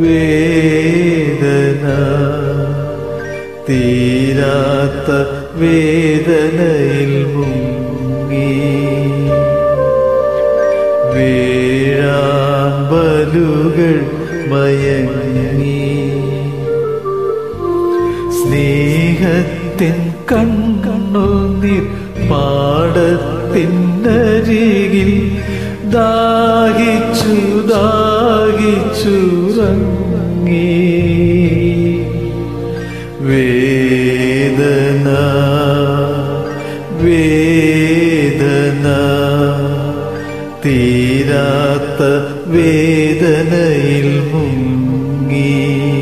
വേദന തീരാത്ത വേദനയിൽ മുങ്ങി വീഴാമ്പലുകൾ മയങ്ങി സ്നേഹത്തിൻ കണ്ണുനീർ പാടത്തിനരികിൽ ദാഹിച്ചു ദാഹിച്ചുറങ്ങി വേദന വേദന തീരാത്ത വേദനയിൽ മുങ്ങി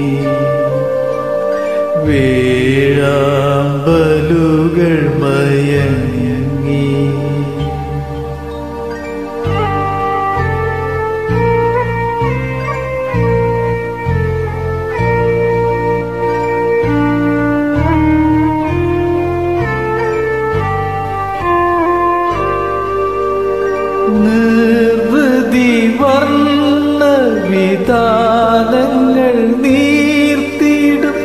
വീഴാമ്പലുകൾ മയങ്ങി നിർവൃതി വർണ്ണ വിധാനങ്ങൾ നീർത്തിടും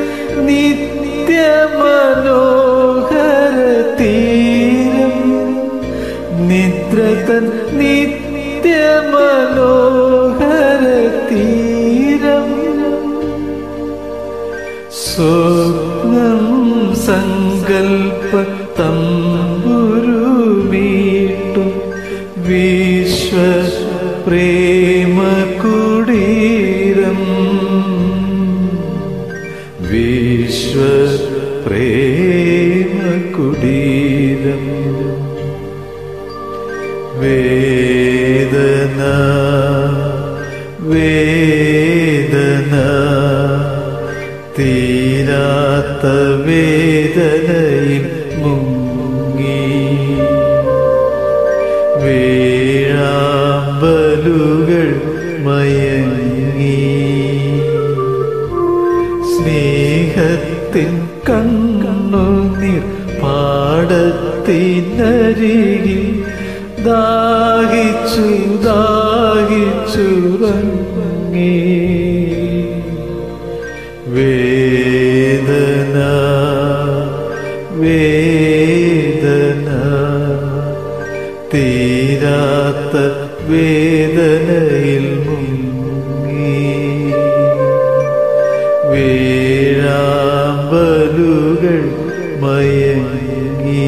നിത്യമനോഹര തീരം നിദ്രതൻ നിത്യമനോഹര തീരം സ്വപ്നം സങ്കൽപ്പ തമ്പുരുമീട്ടും വിശ്വ പ്രേമകുടീരം വിശ്വ പ്രേമകുടീരം വേദന വേദന തീരാത്ത വേദനയിൽ മുങ്ങി വീഴാമ്പലുകൾ മയങ്ങി സ്നേഹത്തിൻ കണ്ണുനീർ പാടത്തിനരികിൽ ദാഹിച്ചു ദാഹിച്ചുറങ്ങി വേദന വേദന തീരാത്ത വേദനയിൽ മുങ്ങി വീഴാമ്പലുകൾ മയങ്ങി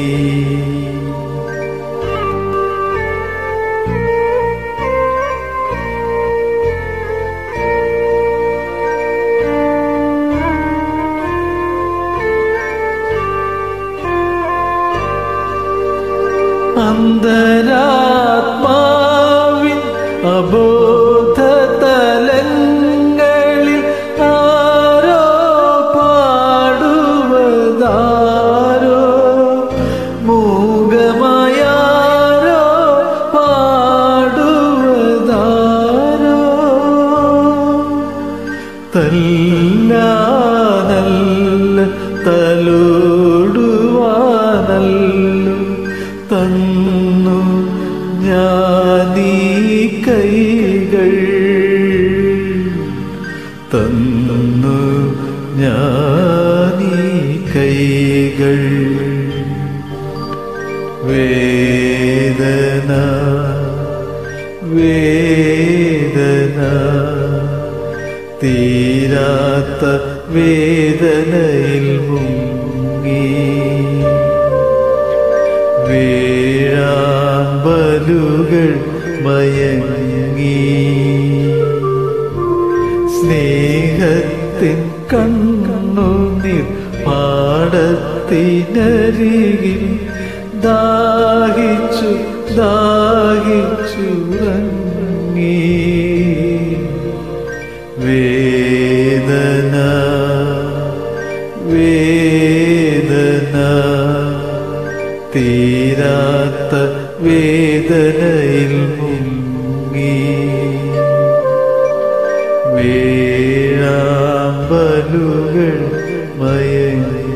അന്തരാത്മാവിൻ അബോധതലങ്ങളിൽ ആരോ പാടുവതാരോ മൂകമായാരോ പാടുവതാരോ തല്ലാനല്ല തലോടുവാനല്ല തന്നു ഞാനീ കൈകൾ തന്നു ഞാനീ കൈകൾ വേദന വേദന തീരാത്ത വേദനയിൽ മുങ്ങി വീഴാമ്പലുകൾ മയങ്ങി സ്നേഹത്തിൻ കണ്ണുനീർ പാടത്തിനരികിൽ ദാഹിച്ചു ദാഹിച്ചുറങ്ങി വേദന വേദന തീരാത്ത വേദനയിൽ മുങ്ങി വീഴാമ്പലുകൾ മയങ്ങി